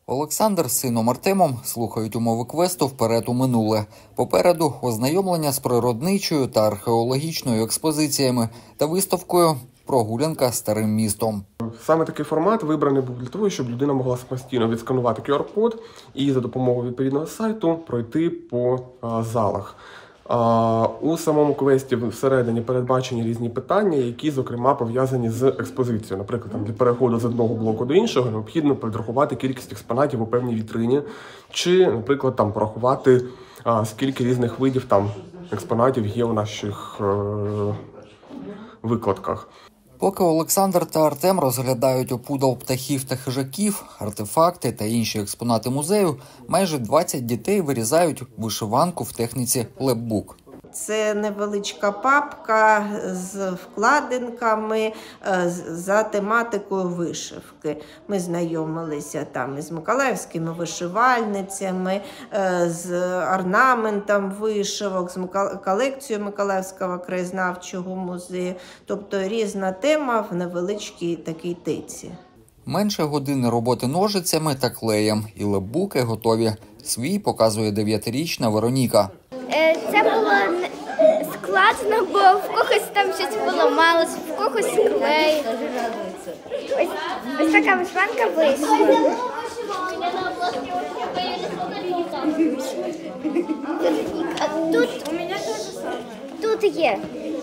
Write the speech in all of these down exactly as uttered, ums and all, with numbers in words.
Олександр з сином Артемом слухають умови квесту «Вперед у минуле». Попереду ознайомлення з природничою та археологічною експозиціями та виставкою «Прогулянка старим містом». Саме такий формат вибраний був для того, щоб людина могла самостійно відсканувати ку ар-код і за допомогою відповідного сайту пройти по а, залах. А, у самому квесті всередині передбачені різні питання, які, зокрема, пов'язані з експозицією. Наприклад, там, для переходу з одного блоку до іншого необхідно підрахувати кількість експонатів у певній вітрині, чи, наприклад, там, порахувати, а, скільки різних видів там, експонатів є у наших е- викладках. Поки Олександр та Артем розглядають опудал птахів та хижаків, артефакти та інші експонати музею, майже двадцять дітей вирізають вишиванку в техніці лепбук. Це невеличка папка з вкладинками за тематикою вишивки. Ми знайомилися там із миколаївськими вишивальницями, з орнаментом вишивок, з колекцією Миколаївського краєзнавчого музею. Тобто різна тема в невеличкій такій тиці. Менше години роботи ножицями та клеєм, і лепбуки готові. Свій показує дев'ятирічна Вероніка. Це було складно, бо в когось там щось поламалось, в когось клей. Ось, ось така вишиванка вийшла. Тут, тут є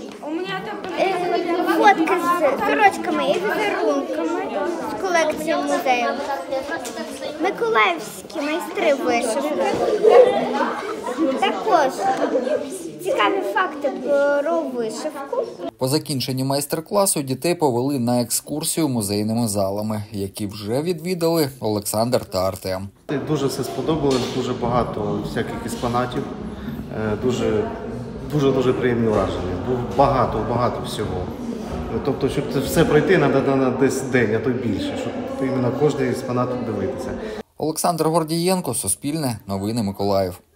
фотки з сорочками і візерунками з колекції музею. Миколаївські майстри вишивки. Також цікаві факти про вишивку. По закінченні майстер-класу дітей повели на екскурсію музейними залами, які вже відвідали Олександр та Артем. Дуже все сподобалось, дуже багато всяких експонатів, дуже дуже дуже приємні враження. Було багато, багато всього. Тобто, щоб це все пройти, треба десь день, а то й більше, щоб іменно кожен експонат дивитися. Олександр Гордієнко, Суспільне, Новини Миколаїв.